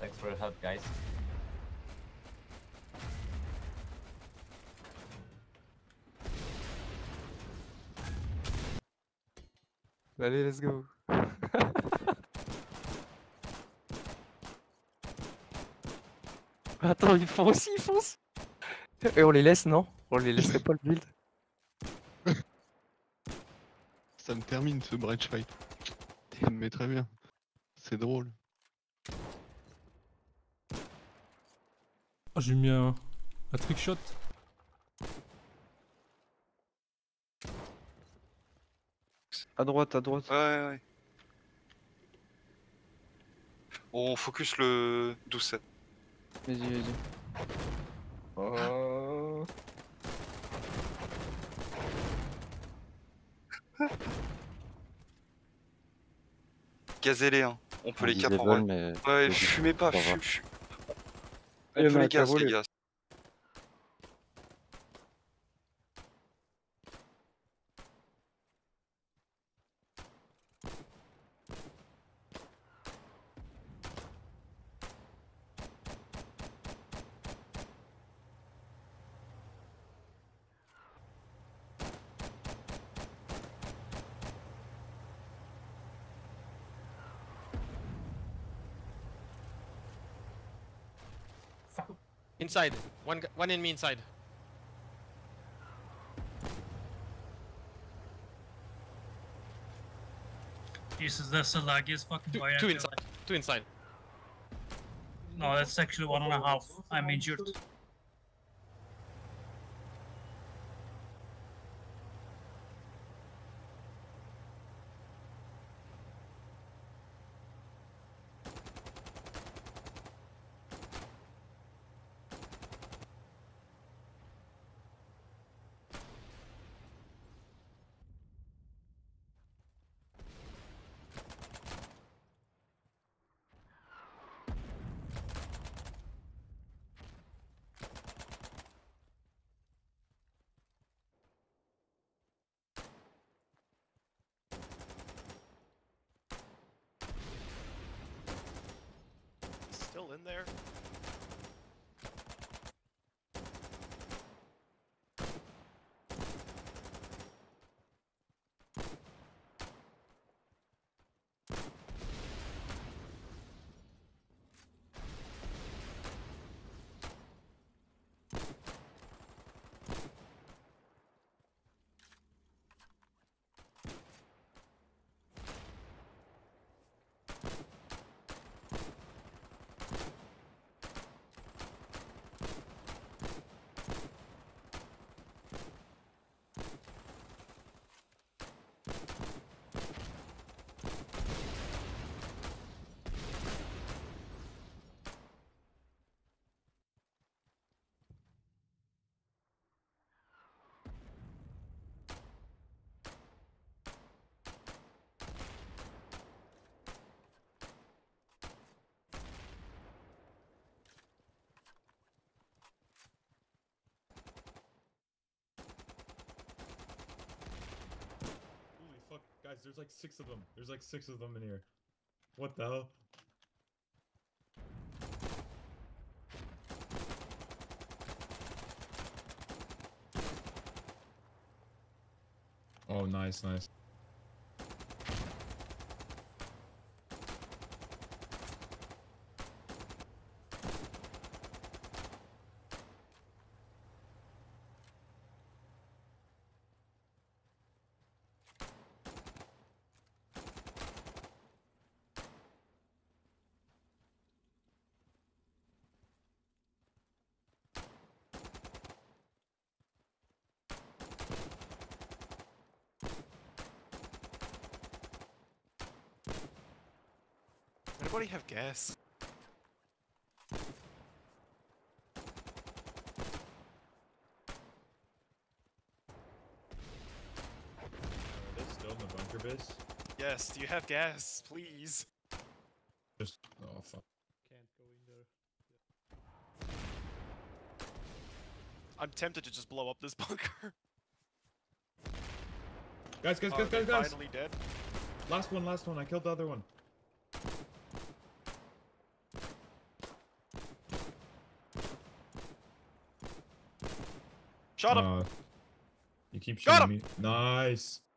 Thanks for your help, guys. Allez, let's go. Attends, ils font aussi, ils foncent. Et on les laisse, non? On les laisserait pas le build. Ça me termine ce bridge fight. Ça me met très bien. C'est drôle. Oh, j'ai mis un trick shot. À droite, à droite. Ouais. On focus le 12-7. Vas-y. Oh. Gazez-les, hein. On peut les cap en vrai. Mais... Ouais, fumez pas, ça va. On peut les gaz, les gars. Inside. One enemy inside. Jesus, that's the laggiest fucking boy. Two inside. Two inside. No, that's actually 1.5. I'm injured. Still in there. Holy fuck, guys, there's like 6 of them. There's like 6 of them in here. What the hell? Oh, nice. Anybody have gas? Are they still in the bunker base? Yes, do you have gas, please? Just oh fuck. Can't go in there. I'm tempted to just blow up this bunker. Guys. Finally dead. Last one. I killed the other one. Shot him. You keep Got shooting me. Nice.